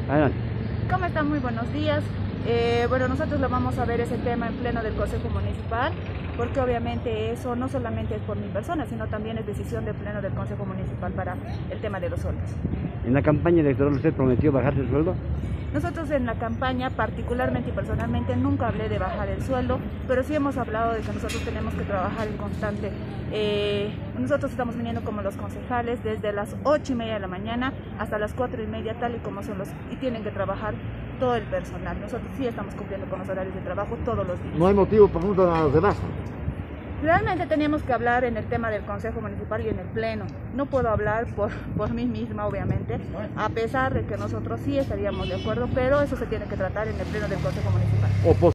Adelante. ¿Cómo están? Muy buenos días. Bueno, nosotros lo vamos a ver ese tema en pleno del Consejo Municipal, porque obviamente eso no solamente es por mi persona, sino también es decisión del pleno del Consejo Municipal para el tema de los sueldos. En la campaña electoral usted prometió bajarse el sueldo. Nosotros en la campaña, particularmente y personalmente, nunca hablé de bajar el sueldo, pero sí hemos hablado de que nosotros tenemos que trabajar en constante. Nosotros estamos viniendo como los concejales desde las 8:30 de la mañana hasta las 4:30, tal y como son y tienen que trabajar todo el personal. Nosotros sí estamos cumpliendo con los horarios de trabajo todos los días. No hay motivo para preguntar a los demás. Realmente teníamos que hablar en el tema del Consejo Municipal y en el Pleno. No puedo hablar por mí misma, obviamente, a pesar de que nosotros sí estaríamos de acuerdo, pero eso se tiene que tratar en el Pleno del Consejo Municipal.